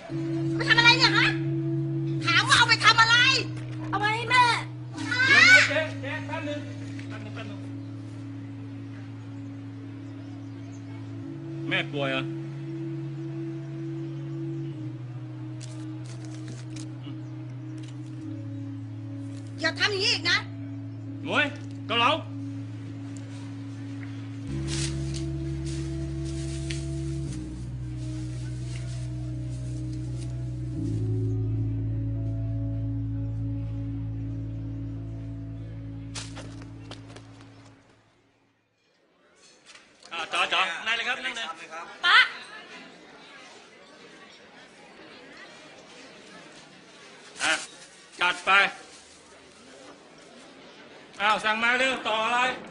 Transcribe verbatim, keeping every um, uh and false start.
ไปทำอะไรเนี่ยฮะถามว่าเอาไปทำอะไรเอาไปให้แม่เดี๋ยวเจ๊เจ๊แป๊บนึงแป๊บนึงแป๊บนึงแม่ป่วยเหรออย่าทำอย่างนี้อีกนะหน่วยกระเหลาจ๋าจ๋านายเลยครับนั่งเลยป๊าอ่ะจัดไปอ้าวสั่งมาเร็วต่ออะไร